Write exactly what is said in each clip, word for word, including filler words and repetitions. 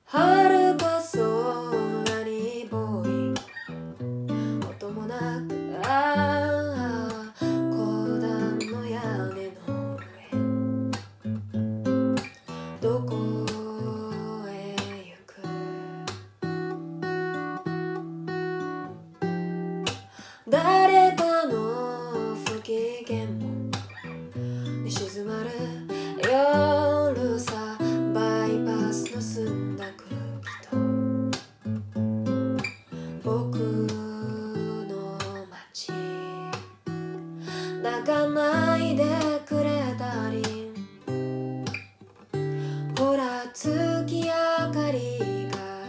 遥か空にボーイ音もなくああ公団の屋根の上どこへ行く誰かの不機嫌も寝静まる夜さバイパスの澄んだ空気と僕の街泣かないでくれたりほら月明かり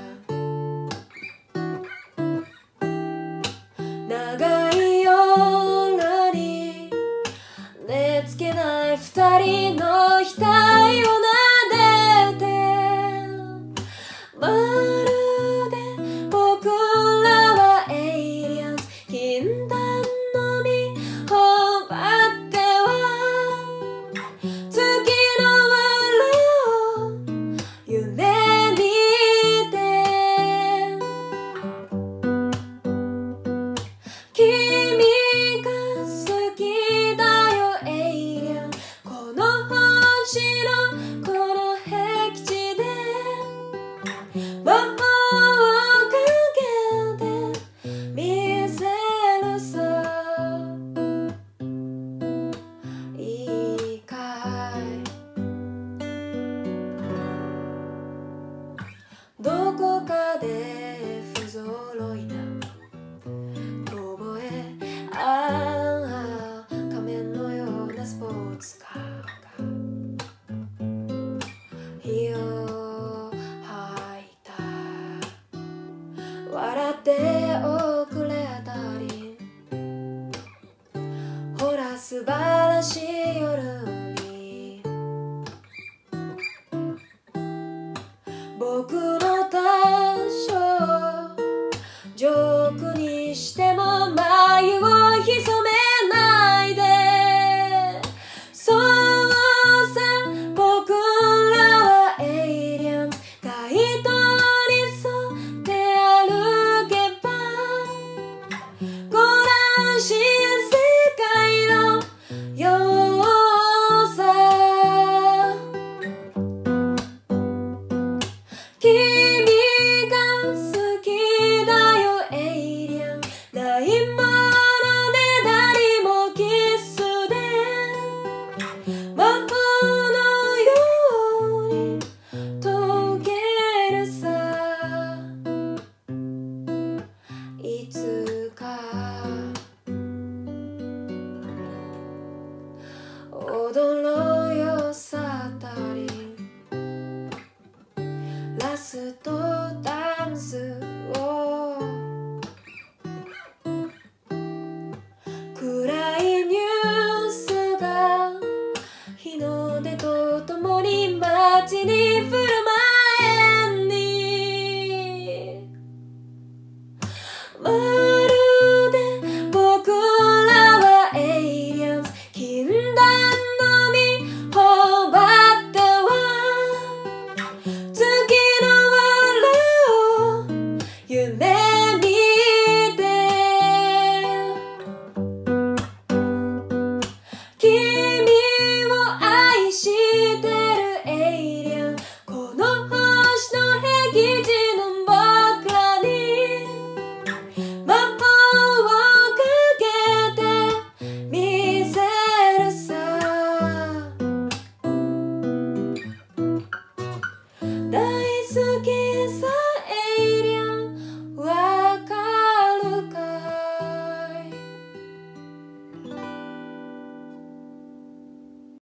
が長い夜に寝つけない二人の額を撫でてまるで僕らはエイリアンズ禁断の実を奪っては月の裏を夢見て君が好きだよエイリアンこの星のこの僻地で魔法をかけて見せるさいいかいどこかで不揃いな遠吠えああ仮面のようなスポーツカーが火を吐いた笑っておくれたりほら素晴らしい夜に僕